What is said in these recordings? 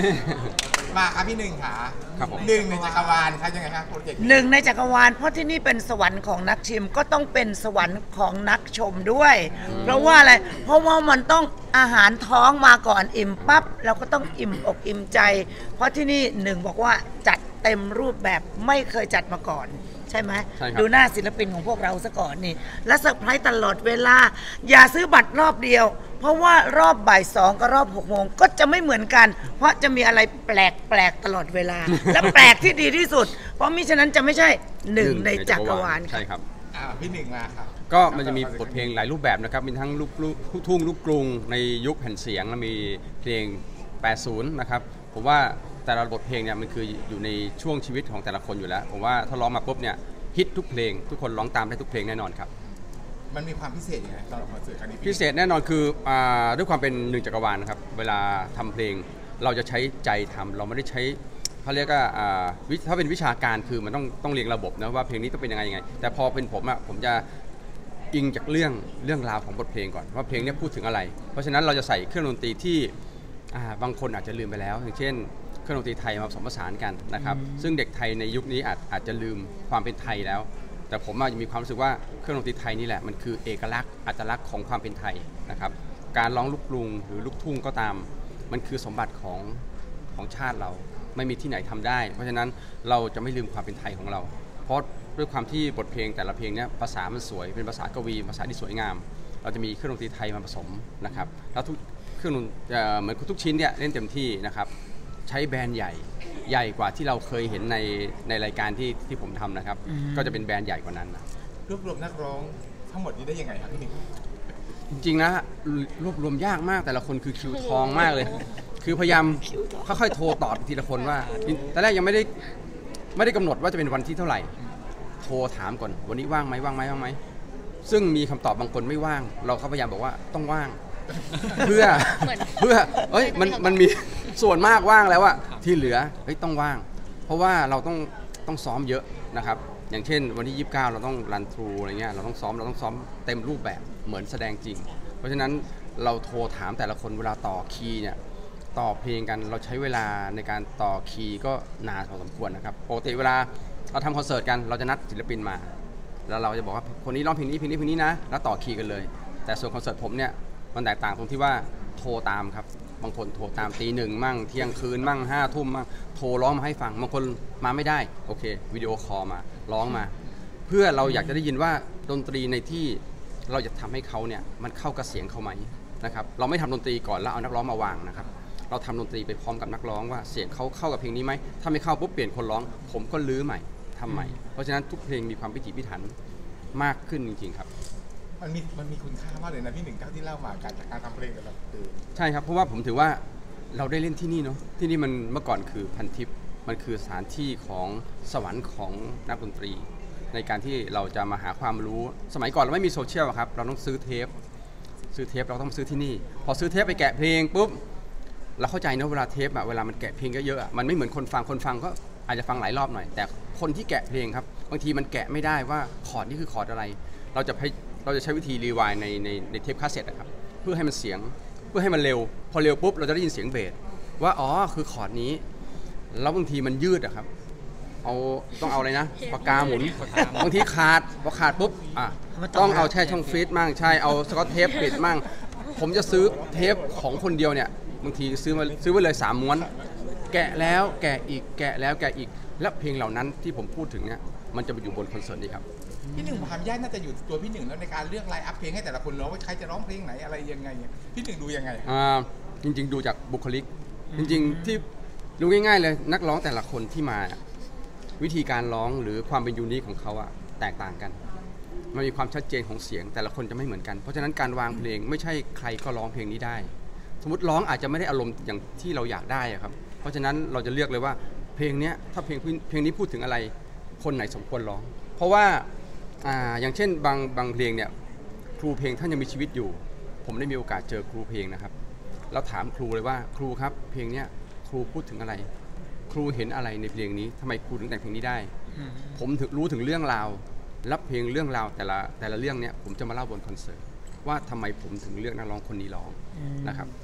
มาครับพี่หนึ่งค่ะครับผมหนึ่งในจักรวาลครับยังไงครับโปรเจกต์หนึ่งในจักรวาลเพราะที่นี่เป็นสวรรค์ของนักชิมก็ต้องเป็นสวรรค์ของนักชมด้วย เพราะว่าอะไรเพราะว่ามันต้องอาหารท้องมาก่อนอิ่มปั๊บเราก็ต้องอิ่มอกอิ่มใจ เพราะที่นี่หนึ่งบอกว่าจัดเต็มรูปแบบไม่เคยจัดมาก่อนใช่ไหมดูหน้าศิลปินของพวกเราซะก่อนนี่และเซอร์ไพรส์ตลอดเวลาอย่าซื้อบัตรรอบเดียวเพราะว่ารอบบ่าย2กับรอบ6 โมงก็จะไม่เหมือนกันเพราะจะมีอะไรแปลกตลอดเวลาและแปลกที่ดีที่สุดเพราะมิฉะนั้นจะไม่ใช่หนึ่งในจักรวาลใช่ครับพี่หนึ่งมาครับก็มันจะมีบทเพลงหลายรูปแบบนะครับมีทั้งลูกทุ่งลูกกรุงในยุคแผ่นเสียงและมีเพลง80นะครับผมว่าแต่ละบทเพลงเนี่ยมันคืออยู่ในช่วงชีวิตของแต่ละคนอยู่แล้วผมว่าถ้าร้องมาปุ๊บเนี่ยฮิตทุกเพลงทุกคนร้องตามได้ทุกเพลงแน่นอนครับมันมีความพิเศษยังไงตอนคอนเสิร์ตครั้งนี้พิเศษแน่นอนคือด้วยความเป็นหนึ่งจักรวาลนะครับเวลาทำเพลงเราจะใช้ใจทำเราไม่ได้ใช้เขาเรียกว่าถ้าเป็นวิชาการคือมันต้องเรียงระบบนะว่าเพลงนี้ต้องเป็นยังไงแต่พอเป็นผมจะอิงจากเรื่องราวของบทเพลงก่อนว่าเพลงนี้พูดถึงอะไรเพราะฉะนั้นเราจะใส่เครื่องดนตรีที่บางคนอาจจะลืมไปแล้วอย่างเช่นเครื่องดนตรีไทยมาผสมผสานกันนะครับซึ่งเด็กไทยในยุคนี้อาจจะลืมความเป็นไทยแล้วแต่ผมจะมีความรู้สึกว่าเครื่องดนตรีไทยนี่แหละมันคือเอกลักษณ์อัตลักษณ์ของความเป็นไทยนะครับการร้องลูกกรุงหรือลูกทุ่งก็ตามมันคือสมบัติของชาติเราไม่มีที่ไหนทำได้เพราะฉะนั้นเราจะไม่ลืมความเป็นไทยของเราเพราะด้วยความที่บทเพลงแต่ละเพลงนี้ภาษามันสวยเป็นภาษากวีภาษาที่สวยงามเราจะมีเครื่องดนตรีไทยมาผสมนะครับแล้วทุกเครื่องดนตรีเหมือนทุกชิ้นเนี่ยเล่นเต็มที่นะครับใช้แบรนด์ใหญ่กว่าที่เราเคยเห็นในรายการที่ผมทำนะครับก็จะเป็นแบรนด์ใหญ่กว่านั้นนะรวบรวมนักร้องทั้งหมดนี้ได้ยังไงครับพี่หนึ่งจริงๆนะรวบรวมยากมากแต่ละคนคือคิวทองมากเลยคือพยายามค่อยๆโทรตอบทีละคนว่าแต่แรกยังไม่ได้กำหนดว่าจะเป็นวันที่เท่าไหร่โทรถามก่อนวันนี้ว่างไหมซึ่งมีคำตอบบางคนไม่ว่างเราก็พยายามบอกว่าต้องว่างเพื่อมันมีส่วนมากว่างแล้วอะที่เหลือต้องว่างเพราะว่าเราต้องซ้อมเยอะนะครับอย่างเช่นวันที่29เราต้องรันทรูอะไรเงี้ยเราต้องซ้อมเต็มรูปแบบเหมือนแสดงจริงเพราะฉะนั้นเราโทรถามแต่ละคนเวลาต่อคีย์เนี่ยต่อเพลงกันเราใช้เวลาในการต่อคีย์ก็นานพอสมควรนะครับปกติเวลาเราทำคอนเสิร์ตกันเราจะนัดศิลปินมาแล้วเราจะบอกว่าคนนี้ร้องเพลงนี้นะแล้วต่อคีย์กันเลยแต่ส่วนคอนเสิร์ตผมเนี่ยมันแตกต่างตรงที่ว่าโทรตามครับบางคนโทรตามตี 1มั่งเที่ยงคืนมั่ง5 ทุ่มมั่งโทรร้องมาให้ฟังบางคนมาไม่ได้โอเควิดีโอคอลมาร้องมาเพื่อเราอยากจะได้ยินว่าดนตรีในที่เราจะทำให้เขาเนี่ยมันเข้ากับเสียงเขาไหมนะครับเราไม่ทำดนตรีก่อนแล้วเอานักร้องมาวางนะครับเราทำดนตรีไปพร้อมกับนักร้องว่าเสียงเขาเข้ากับเพลงนี้ไหมถ้าไม่เข้าปุ๊บเปลี่ยนคนร้องผมก็ลื้อใหม่ทำใหม่เพราะฉะนั้นทุกเพลงมีความพิถีพิถันมากขึ้นจริงๆครับมันมีคุณค่ามากเลยนะพี่หนึ่งเท่าที่เล่ามาการทำเพลงแต่ละใช่ครับเพราะว่าผมถือว่าเราได้เล่นที่นี่เนาะที่นี่มันเมื่อก่อนคือพันทิพย์มันคือสถานที่ของสวรรค์ของนักดนตรีในการที่เราจะมาหาความรู้สมัยก่อนเราไม่มีโซเชียลครับเราต้องซื้อเทปเราต้องซื้อที่นี่พอซื้อเทปไปแกะเพลงปุ๊บเราเข้าใจนะเวลาเทปเวลามันแกะเพลงเยอะๆมันไม่เหมือนคนฟังก็อาจจะฟังหลายรอบหน่อยแต่คนที่แกะเพลงครับบางทีมันแกะไม่ได้ว่าคอร์ดนี่คือคอร์ดอะไรเราจะใช้วิธีรีไวน์ในเทปคาสเซ็ตนะครับเพื่อให้มันเสียงเพื่อให้มันเร็วพอเร็วปุ๊บเราจะได้ยินเสียงเบสว่าอ๋อคือคอร์ดนี้แล้วบางทีมันยืดครับต้องเอาอะไรนะปากกาหมุนบางทีขาดพอขาดปุ๊บต้องเอาแช่ช่องฟีดมั่งใช่เอาสกอตเทปปิดมั่งผมจะซื้อเทปของคนเดียวเนี่ยบางทีซื้อไว้เลย3 ม้วนแกะแล้วแกะอีกแกะแล้วแกะอีกและเพลงเหล่านั้นที่ผมพูดถึงเนี่ยมันจะไปอยู่บนคอนเสิร์ตนี้ครับพี่หนึ่งความยากน่าจะอยู่ตัวพี่หนึ่งแล้วในการเลือกไลน์อัพเพลงให้แต่ละคนร้องว่าใครจะร้องเพลงไหนอะไรยังไงพี่หนึ่งดูยังไงจริงๆดูจากบุคลิกจริงๆที่ดูง่ายๆเลยนักร้องแต่ละคนที่มาวิธีการร้องหรือความเป็นยูนิคของเขาแตกต่างกันมันมีความชัดเจนของเสียงแต่ละคนจะไม่เหมือนกันเพราะฉะนั้นการวางเพลงไม่ใช่ใครก็ร้องเพลงนี้ได้สมมติร้องอาจจะไม่ได้อารมณ์อย่างที่เราอยากได้ครับเพราะฉะนั้นเราจะเลือกเลยว่าเพลงนี้ถ้าเพลงนี้พูดถึงอะไรคนไหนสมควรร้องเพราะว่าอย่างเช่นบางเพลงเนี่ยครูเพลงท่านยังมีชีวิตอยู่ผมได้มีโอกาสเจอครูเพลงนะครับแล้วถามครูเลยว่าครูครับเพลงนี้ครูพูดถึงอะไรครูเห็นอะไรในเพลงนี้ทำไมครูถึงแต่งเพลงนี้ได้ผมถึงรู้ถึงเรื่องราวรับเพลงเรื่องราวแต่ละเรื่องเนี้ยผมจะมาเล่าบนคอนเสิร์ตว่าทำไมผมถึงเลือกนักร้องคนนี้ร้องนะครับ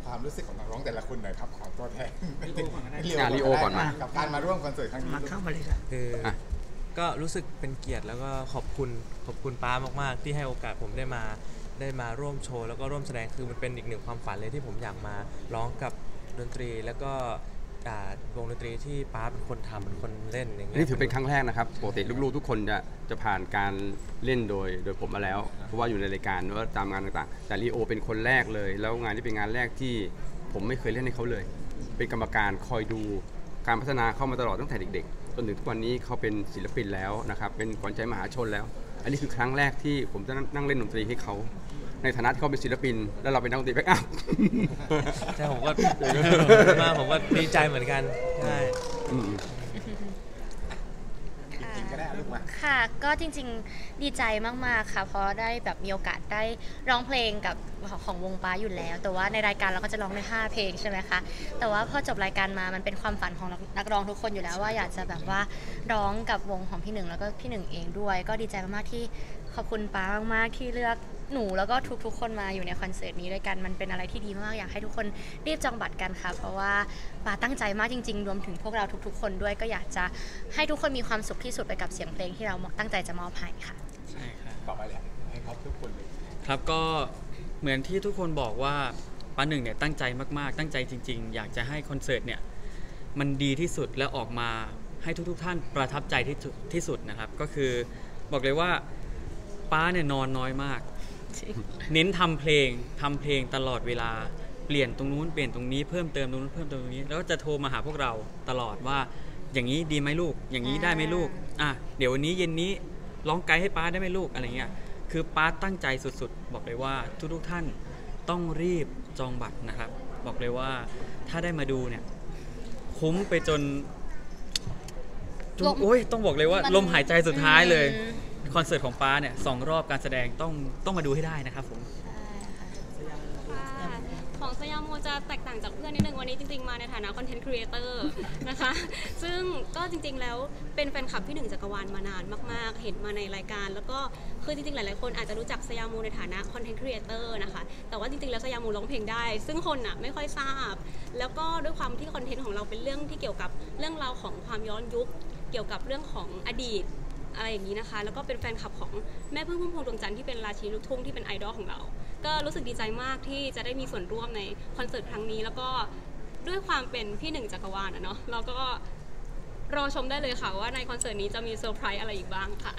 ความรู้สึกของนักร้องแต่ละคนหน่อยครับขอตัวแทนลีโอก่อนมากับการมาร่วมคอนเสิร์ตครั้งนี้มาเข้ามาเลยค่ะคือก็รู้สึกเป็นเกียรติแล้วก็ขอบคุณป้ามากๆที่ให้โอกาสผมได้มาร่วมโชว์แล้วก็ร่วมแสดงคือมันเป็นอีกหนึ่งความฝันเลยที่ผมอยากมาร้องกับดนตรีแล้วก็วงดนตรีที่ป้าเป็นคนทำเป็นคนเล่นอย่างเงี้ยนี่ถือเป็นครั้งแรกนะครับปกติลูกๆทุกคนจะผ่านการเล่นโดยผมมาแล้วเพราะว่าอยู่ในรายการหรือว่าตามงานต่างๆแต่ลีโอเป็นคนแรกเลยแล้วงานที่เป็นงานแรกที่ผมไม่เคยเล่นให้เขาเลย เป็นกรรมการคอยดูการพัฒนาเข้ามาตลอดตั้งแต่เด็กๆจนถึงทุกวันนี้เขาเป็นศิลปินแล้วนะครับเป็นขวัญใจมหาชนแล้ว อันนี้คือครั้งแรกที่ผมจะนั่งเล่นดนตรีให้เขาในฐานะที่เขาเป็นศิลปินแล้วเราเป็นนักดนตรีแบ็คอัพใช่ผมก็ผมก็ดีใจเหมือนกันใช่จริงก็ได้ลูกมาค่ะก็จริงๆดีใจมากๆค่ะเพราะได้แบบมีโอกาสได้ร้องเพลงกับของวงป้าอยู่แล้วแต่ว่าในรายการเราก็จะร้องได้5เพลงใช่ไหมคะแต่ว่าพอจบรายการมามันเป็นความฝันของนักร้องทุกคนอยู่แล้วว่าอยากจะแบบว่าร้องกับวงของพี่หนึ่งแล้วก็พี่หนึ่งเองด้วยก็ดีใจมากๆที่ขอบคุณป้ามากๆที่เลือกหนูแล้วก็ทุกๆคนมาอยู่ในคอนเสิร์ตนี้ด้วยกันมันเป็นอะไรที่ดีมากอยากให้ทุกคนรีบจองบัตรกันค่ะเพราะว่าป้าตั้งใจมากจริงๆรวมถึงพวกเราทุกๆคนด้วยก็อยากจะให้ทุกคนมีความสุขที่สุดไปกับเสียงเพลงที่เราตั้งใจจะมอบให้ค่ะใช่ครับต่อไปเลยให้ครบทุกคนเลยครับก็เหมือนที่ทุกคนบอกว่าป้าหนึ่งเนี่ยตั้งใจมากๆตั้งใจจริงๆอยากจะให้คอนเสิร์ตเนี่ยมันดีที่สุดและออกมาให้ทุกท่านประทับใจที่สุดนะครับก็คือบอกเลยว่าป้าเนี่ยนอนน้อยมากเน้นทำเพลงตลอดเวลาเปลี่ยนตรงนู้นเปลี่ยนตรงนี้เพิ่มเติมตรงนู้นเพิ่มเติมตรงนี้แล้วก็จะโทรมาหาพวกเราตลอดว่าอย่างนี้ดีไหมลูกอย่างนี้ได้ไหมลูกเดี๋ยววันนี้เย็นนี้ร้องไกด์ให้ป้าได้ไหมลูกอะไรเงี้ยคือป้าตั้งใจสุดๆบอกเลยว่าทุกท่านต้องรีบจองบัตรนะครับบอกเลยว่าถ้าได้มาดูเนี่ยคุ้มไปจนโอ้ยต้องบอกเลยว่าลมหายใจสุดท้ายเลยคอนเสิร์ตของป้าเนี่ย2 รอบการแสดงต้องมาดูให้ได้นะครับผมของสยามโมจะแตกต่างจากเพื่อนนิดนึงวันนี้จริงๆมาในฐานะคอนเทนต์ครีเอเตอร์นะคะซึ่งก็จริงๆแล้วเป็นแฟนคลับพี่หนึ่งจักรวาลมานานมากๆเห็นมาในรายการแล้วก็คือจริงๆหลายๆคนอาจจะรู้จักสยามโมในฐานะคอนเทนต์ครีเอเตอร์นะคะแต่ว่าจริงๆแล้วสยามโมร้องเพลงได้ซึ่งคนไม่ค่อยทราบแล้วก็ด้วยความที่คอนเทนต์ของเราเป็นเรื่องที่เกี่ยวกับเรื่องราวของความย้อนยุคเกี่ยวกับเรื่องของอดีตอะไรอย่างนี้นะคะแล้วก็เป็นแฟนคลับของแม่พึ่งพุ่มพวงดวงจันทร์ที่เป็นราชินีลูกทุ่งที่เป็นไอดอลของเราก็รู้สึกดีใจมากที่จะได้มีส่วนร่วมในคอนเสิร์ตครั้งนี้แล้วก็ด้วยความเป็นพี่หนึ่งจักรวาลเนาะเราก็รอชมได้เลยค่ะว่าในคอนเสิร์ตนี้จะมีเซอร์ไพรส์อะไรอีกบ้างค่ะ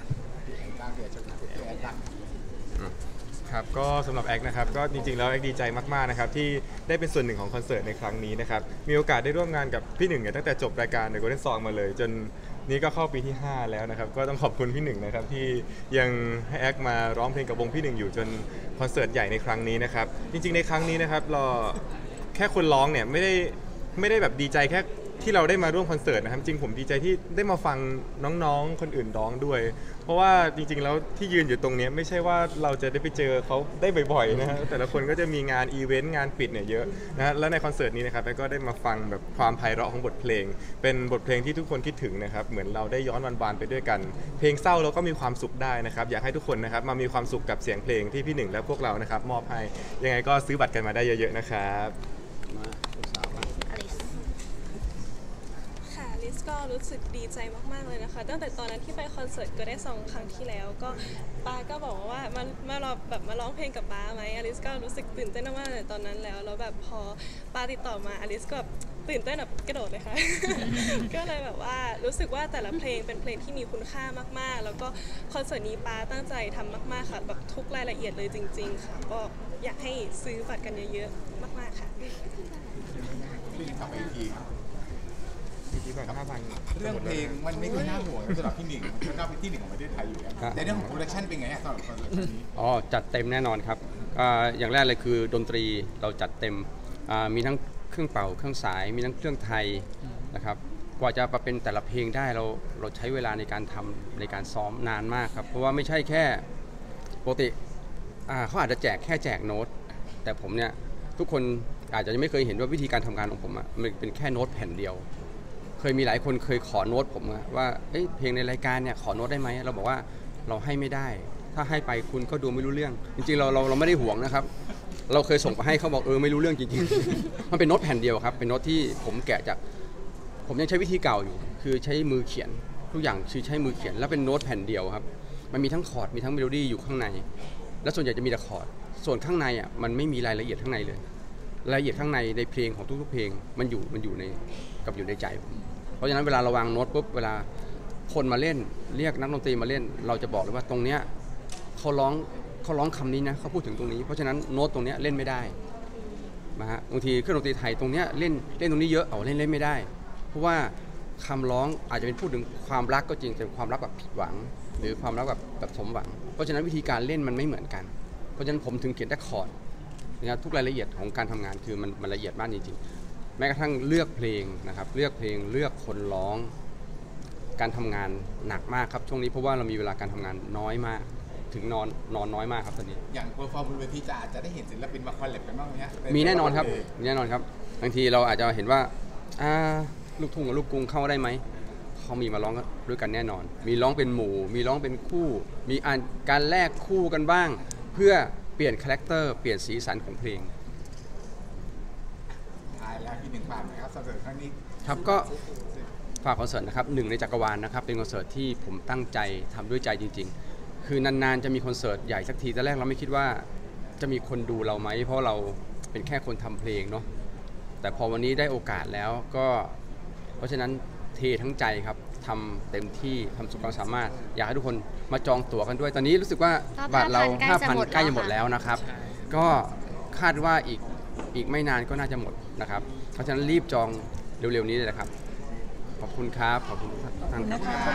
ครับก็สำหรับแอคนะครับก็จริงๆแล้วแอคดีใจมากๆนะครับที่ได้เป็นส่วนหนึ่งของคอนเสิร์ตในครั้งนี้นะครับมีโอกาสได้ร่วมงานกับพี่หนึ่งเนี่ยตั้งแต่จบรายการ The Golden Song มาเลยจนนี้ก็เข้าปีที่5แล้วนะครับก็ต้องขอบคุณพี่หนึ่งนะครับที่ยังให้แอคมาร้องเพลงกับวงพี่หนึ่งอยู่จนคอนเสิร์ตใหญ่ในครั้งนี้นะครับจริงๆในครั้งนี้นะครับเราแค่คนร้องเนี่ยไม่ได้แบบดีใจแค่ที่เราได้มาร่วมคอนเสิร์ตนะครับจริงผมดีใจที่ได้มาฟังน้องๆคนอื่นร้องด้วยเพราะว่าจริงๆแล้วที่ยืนอยู่ตรงนี้ไม่ใช่ว่าเราจะได้ไปเจอเขาได้บ่อยๆนะฮะแต่ละคนก็จะมีงานอีเวนต์งานปิดเนี่ยเยอะนะแล้วในคอนเสิร์ตนี้นะครับก็ได้มาฟังแบบความไพเราะของบทเพลงเป็นบทเพลงที่ทุกคนคิดถึงนะครับเหมือนเราได้ย้อนวันวานไปด้วยกันเพลงเศร้าเราก็มีความสุขได้นะครับอยากให้ทุกคนนะครับมามีความสุขกับเสียงเพลงที่พี่หนึ่งและพวกเรานะครับมอบให้ยังไงก็ซื้อบัตรกันมาได้เยอะๆนะครับค่ะลิสก็รู้สึกดีใจมากๆเลยนะคะตั้งแต่ตอนนั้นที่ไปคอนเสิร์ตก็ได้2 ครั้งที่แล้วก็ป้าก็บอกว่ามาร้องเพลงกับป้าไหมอลิสก็รู้สึกตื่นเต้นมากๆเลยตอนนั้นแล้วแบบพอป้าติดต่อมาอลิสก็แบบตื่นเต้นแบบกระโดดเลยค่ะ ก็เลยแบบว่ารู้สึกว่าแต่ละเพลงเป็นเพลงที่มีคุณค่ามากๆแล้วก็คอนเสิร์ตนี้ป้าตั้งใจทำมากๆค่ะแบบทุกรายละเอียดเลยจริงๆค่ะก็อยากให้ซื้อบัตรกันเยอะๆมากๆค่ะพี่กลับไปอีกทีครับที่ก่อน5,000 เรื่องเพลงมันไม่ค่อยน่าห่วงสำหรับพี่หนึ่งมันก็เป็นที่หนึ่งของประเทศไทยอยู่แล้วแต่เรื่องของโปรดักชั่นเป็นไงสำหรับคอนเสิร์ตนี้จัดเต็มแน่นอนครับอย่างแรกเลยคือดนตรีเราจัดเต็มมีทั้งเครื่องเป่าเครื่องสายมีทั้งเครื่องไทยนะครับกว่าจะมาเป็นแต่ละเพลงได้เราใช้เวลาในการทำในการซ้อมนานมากครับเพราะว่าไม่ใช่แค่ปกติเขาอาจจะแจกโน้ตแต่ผมเนี่ยทุกคนอาจจะยังไม่เคยเห็นว่าวิธีการทำงานของผมมันเป็นแค่โน้ตแผ่นเดียวเคยมีหลายคนเคยขอโน้ตผมว่าเพลงในรายการเนี่ยขอโน้ตได้ไหมเราบอกว่าเราให้ไม่ได้ถ้าให้ไปคุณก็ดูไม่รู้เรื่องจริงๆเราไม่ได้ห่วงนะครับเราเคยส่งไปให้เขาบอกไม่รู้เรื่องจริงๆ มันเป็นโน้ตแผ่นเดียวครับเป็นโน้ตที่ผมแกะจากผมยังใช้วิธีเก่าอยู่คือใช้มือเขียนทุกอย่างคือใช้มือเขียนแล้วเป็นโน้ตแผ่นเดียวครับมันมีทั้งคอร์ดมีทั้งเมโลดี้อยู่ข้างในและส่วนใหญ่จะมีแต่คอร์ดส่วนข้างในอ่ะมันไม่มีรายละเอียดข้างในเลยรายละเอียดข้างในในเพลงของทุกๆเพลงมันอยู่ในใจผมเพราะฉะนั้นเวลาเราวางโน้ตปุ๊บเวลาคนมาเล่นเรียกนักดนตรีมาเล่นเราจะบอกเลยว่าตรงเนี้ยเขาร้องคำนี้นะเขาพูดถึงตรงนี้เพราะฉะนั้นโน้ตตรงเนี้ยเล่นไม่ได้นะฮะบางทีเครื่องดนตรีไทยตรงเนี้ยเล่นตรงนี้เยอะเล่นไม่ได้เพราะว่าคำร้องอาจจะเป็นพูดถึงความรักก็จริงแต่ความรักแบบผิดหวังหรือความรักแบบสมหวังเพราะฉะนั้นวิธีการเล่นมันไม่เหมือนกันเพราะฉะนั้นผมถึงเขียนแต่คอร์ดนะครับทุกรายละเอียดของการทำงานคือมันละเอียดมากจริงๆแม้กระทั่งเลือกเพลงนะครับเลือกเพลงเลือกคนร้องการทำงานหนักมากครับช่วงนี้เพราะว่าเรามีเวลาการทำงานน้อยมากถึงนอนน้อยมากครับตอนนี้อย่างเพอร์ฟอร์มบนเวทีจะอาจจะได้เห็นศิลปินมาคอลแลบกันบ้างไหมฮะมีแน่นอนครับมีแน่นอนครับบางทีเราอาจจะเห็นว่าลูกทุ่งกับลูกกรุงเข้าได้ไหมเขามีมาร้องด้วยกันแน่นอนมีร้องเป็นหมู่มีร้องเป็นคู่มีการแลกคู่กันบ้างเพื่อเปลี่ยนคาแรคเตอร์เปลี่ยนสีสันของเพลงท้ายแล้วพี่หนึ่งฝากนะครับคอนเสิร์ตครั้งนี้ครับก็ฝากคอนเสิร์ตนะครับ1ในจักรวาลนะครับเป็นคอนเสิร์ตที่ผมตั้งใจทำด้วยใจจริงๆคือนานๆจะมีคอนเสิร์ตใหญ่สักทีแต่แรกเราไม่คิดว่าจะมีคนดูเราไหมเพราะเราเป็นแค่คนทำเพลงเนาะแต่พอวันนี้ได้โอกาสแล้วก็เพราะฉะนั้นเททั้งใจครับทำเต็มที่ทำสุดความสามารถอยากให้ทุกคนมาจองตั๋วกันด้วยตอนนี้รู้สึกว่าบัตรเรา 5,000 ใกล้จะหมดแล้วนะครับก็คาดว่าอีกไม่นานก็น่าจะหมดนะครับเพราะฉะนั้นรีบจองเร็วๆนี้เลยนะครับขอบคุณครับขอบคุณทุกท่านครับ